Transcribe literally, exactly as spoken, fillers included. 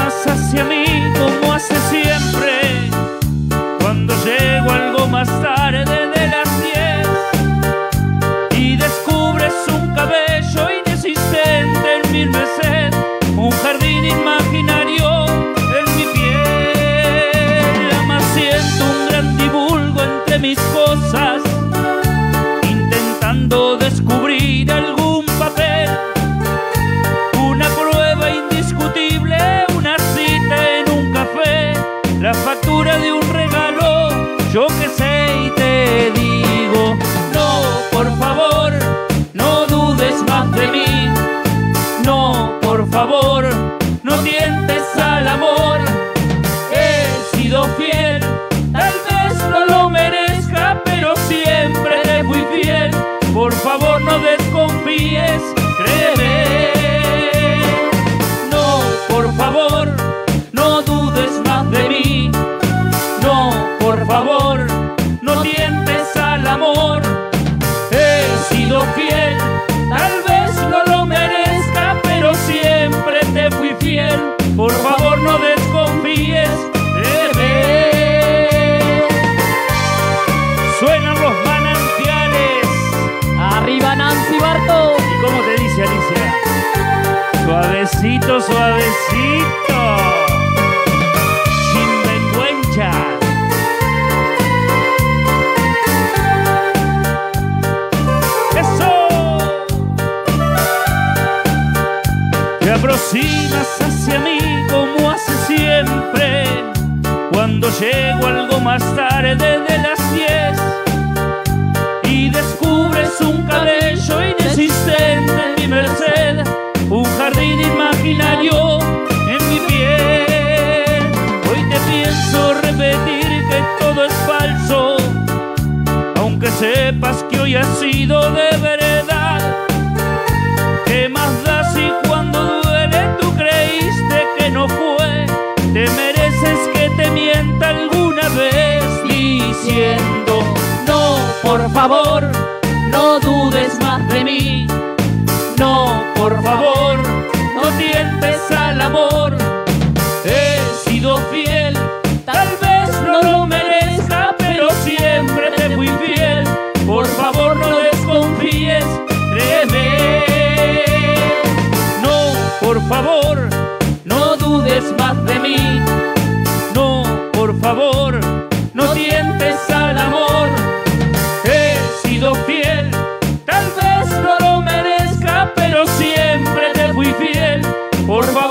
aproximas hacia mí como hace siempre, cuando llego algo más tarde de las diez y descubres un cabello inexistente en mi Merced, un jardín imaginario en mi piel. Ama, siento un gran divulgo entre mis cosas, intentando descubrir algún papel, una prueba indiscutible, una cita en un café, la factura de un regalo, yo que sé, y te digo, no, por favor, no dudes más de mí, no, por favor, no tientes al amor, he sido fiel, tal vez no lo merezca, pero siempre te fui fiel, por favor no desconfíes, créeme. No, por favor, no dudes más de mí, no, por favor, no tientes al amor, he sido fiel, tal vez no lo merezca, pero siempre te fui fiel, por favor no desconfíes de mí. Suenan los manantiales. Arriba Nancy Barto. ¿Y cómo te dice Alicia? Suavecito, suavecito, sin vergüenza. ¡Eso! Te aproximas hacia mí como hace siempre, cuando llego algo más tarde de las diez y descubres un cabello inexistente en mi Merced, un jardín imaginario en mi piel. Hoy te pienso repetir que todo es falso, aunque sepas que hoy ha sido de verdad. ¿Qué más da si cuando duele tú creíste que no fue? Te mereces que te mienta alguna vez diciendo, no, por favor, no dudes más de mí, no, por favor, no tientes al amor, he sido fiel, tal vez no lo merezca, pero siempre te fui fiel, por favor no desconfíes, créeme. No, por favor, no dudes más de mí, no, por favor, no tientes al amor, he sido fiel, tal vez no lo merezca, pero siempre te fui fiel, por favor.